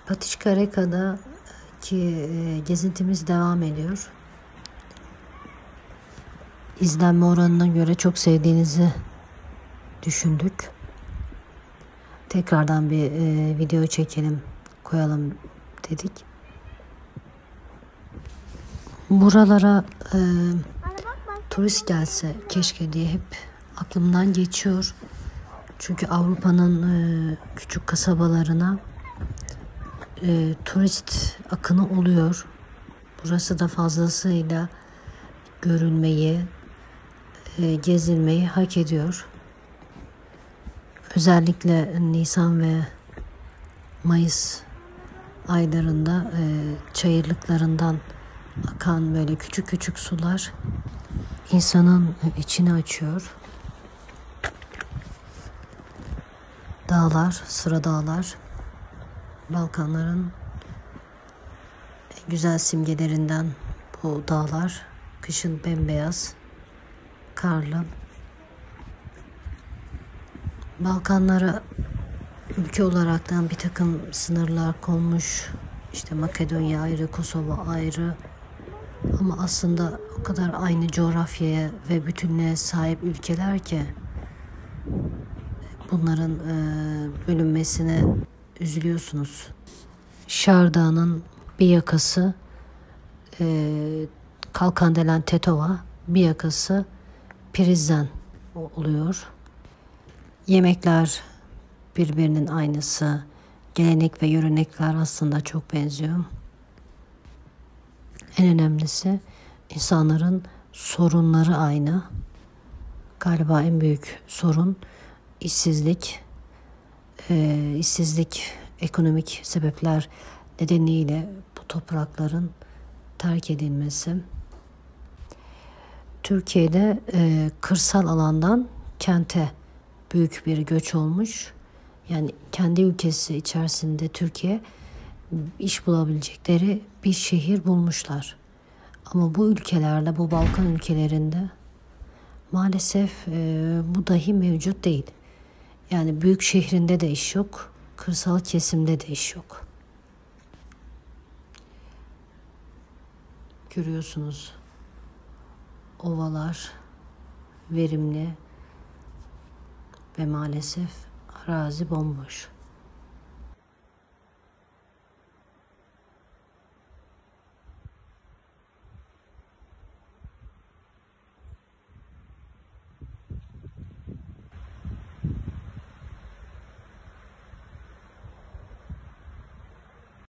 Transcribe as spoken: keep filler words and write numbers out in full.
Patiçka ki e, gezintimiz devam ediyor. İzlenme oranına göre çok sevdiğinizi düşündük. Tekrardan bir e, video çekelim, koyalım dedik. Buralara e, turist gelse keşke diye hep aklımdan geçiyor. Çünkü Avrupa'nın e, küçük kasabalarına e, turist akını oluyor. Burası da fazlasıyla görülmeyi, e, gezilmeyi hak ediyor. Özellikle Nisan ve Mayıs aylarında e, çayırlıklarından akan böyle küçük küçük sular insanın içini açıyor. Dağlar, sıra dağlar, Balkanların güzel simgelerinden bu dağlar. Kışın bembeyaz, karlı. Balkanlara ülke olaraktan bir takım sınırlar konmuş. İşte Makedonya ayrı, Kosova ayrı. Ama aslında o kadar aynı coğrafyaya ve bütünlüğe sahip ülkeler ki bunların e, bölünmesine üzülüyorsunuz. Şardağ'ın bir yakası e, Kalkandelen Tetova, bir yakası Prizren oluyor. Yemekler birbirinin aynısı. Gelenek ve görenekler aslında çok benziyor. En önemlisi insanların sorunları aynı. Galiba en büyük sorun işsizlik. Ee, işsizlik ekonomik sebepler nedeniyle bu toprakların terk edilmesi. Türkiye'de e, kırsal alandan kente büyük bir göç olmuş. Yani kendi ülkesi içerisinde Türkiye iş bulabilecekleri bir şehir bulmuşlar. Ama bu ülkelerde, bu Balkan ülkelerinde maalesef e, bu dahi mevcut değil. Yani büyük şehrinde de iş yok, kırsal kesimde de iş yok. Görüyorsunuz, ovalar verimli ve maalesef arazi bomboş.